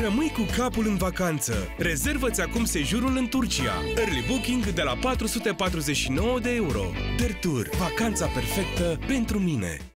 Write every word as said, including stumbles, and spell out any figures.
rămâi cu capul în vacanță. Rezervă-ți acum sejurul în Turcia. Early booking de la patru sute patruzeci și nouă de euro. Tertur, vacanța perfectă pentru mine.